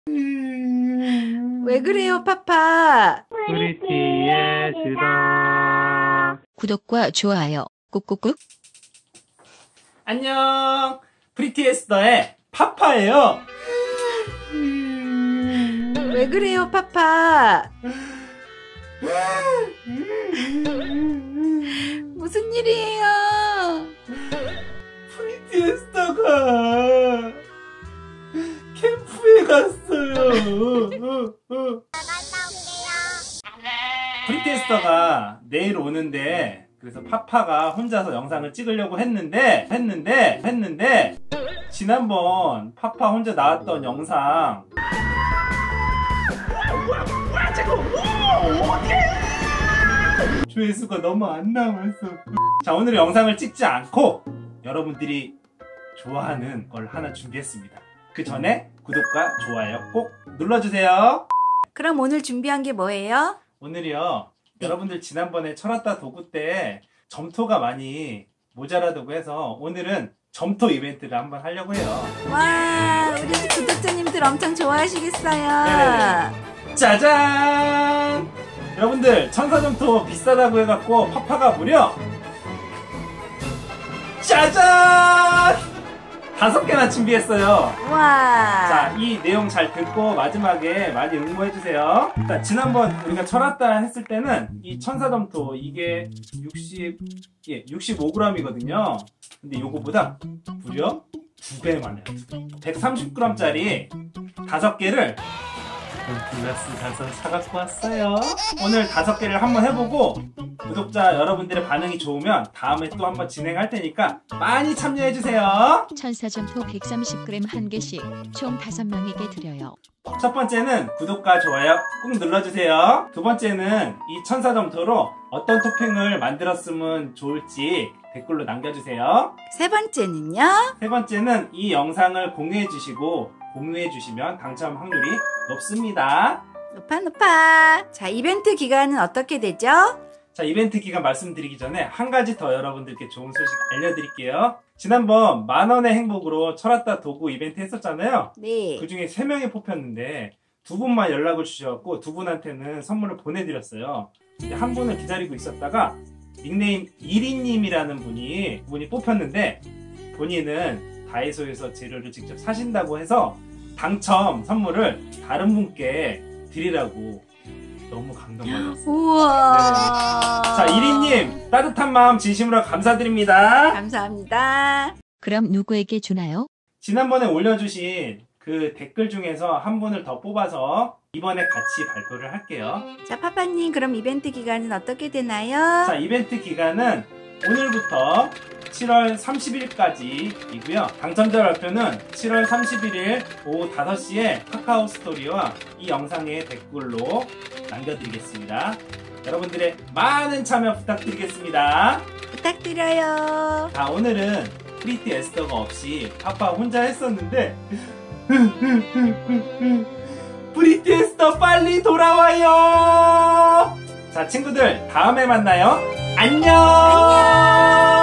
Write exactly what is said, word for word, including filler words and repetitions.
왜 그래요, 파파? 프리티의 수다. 구독과 좋아요 꾹꾹꾹. 안녕, 프리티에스더의 파파예요. 왜 그래요, 파파? 무슨 일이에요? 프리티에스더가 캠프에 갔어요. 프리티에스더가 내일 오는데, 그래서 파파가 혼자서 영상을 찍으려고 했는데 했는데 했는데 지난번 파파 혼자 나왔던 영상 조회수가 너무 안 나왔어. 자, 오늘 영상을 찍지 않고 여러분들이 좋아하는 걸 하나 준비했습니다. 그 전에 구독과 좋아요 꼭 눌러주세요. 그럼 오늘 준비한 게 뭐예요? 오늘이요, 네. 여러분들 지난번에 철왔다 도구 때 점토가 많이 모자라다고 해서 오늘은 점토 이벤트를 한번 하려고 해요. 와, 우리 구독자님들 엄청 좋아하시겠어요. 네네네. 짜잔! 여러분들 천사점토 비싸다고 해갖고 파파가 무려 짜잔! 다섯 개나 준비했어요. 와. 자, 이 내용 잘 듣고 마지막에 많이 응모해주세요. 자, 지난번 우리가 철왔다 했을 때는 이 천사점토 이게 육십, 예, 육십오 그램이거든요. 근데 요거보다 무려 두 배 많아요. 백삼십 그램짜리 다섯 개를 플러스 가서 사갖고 왔어요. 오늘 다섯 개를 한번 해보고 구독자 여러분들의 반응이 좋으면 다음에 또 한번 진행할 테니까 많이 참여해주세요. 천사점토 백삼십 그램 한 개씩 총 다섯 명에게 드려요. 첫 번째는 구독과 좋아요 꾹 눌러주세요. 두 번째는 이 천사점토로 어떤 토핑을 만들었으면 좋을지 댓글로 남겨주세요. 세 번째는요? 세 번째는 이 영상을 공유해주시고 공유해주시면 당첨 확률이 높습니다. 높아 높아. 자, 이벤트 기간은 어떻게 되죠? 자, 이벤트 기간 말씀드리기 전에 한 가지 더 여러분들께 좋은 소식 알려드릴게요. 지난번 만원의 행복으로 철왔다 도구 이벤트 했었잖아요. 네. 그 중에 세 명이 뽑혔는데 두 분만 연락을 주셔서 두 분한테는 선물을 보내드렸어요. 한 분을 기다리고 있었다가 닉네임 이리님이라는 분이 분이 뽑혔는데 본인은 다이소에서 재료를 직접 사신다고 해서 당첨 선물을 다른 분께 드리라고 너무 감동받았어요. 우와. 네. 자, 이리님 따뜻한 마음 진심으로 감사드립니다. 감사합니다. 그럼 누구에게 주나요? 지난번에 올려주신 그 댓글 중에서 한 분을 더 뽑아서 이번에 같이 발표를 할게요. 자, 파파님, 그럼 이벤트 기간은 어떻게 되나요? 자, 이벤트 기간은 오늘부터 칠월 삼십일까지이고요. 당첨자 발표는 칠월 삼십일일 오후 다섯 시에 카카오 스토리와 이 영상의 댓글로 남겨드리겠습니다. 여러분들의 많은 참여 부탁드리겠습니다. 부탁드려요. 자, 오늘은 프리티에스더가 없이 파파 혼자 했었는데 프리티에스더 빨리 돌아와요. 자, 친구들 다음에 만나요. 안녕. 안녕.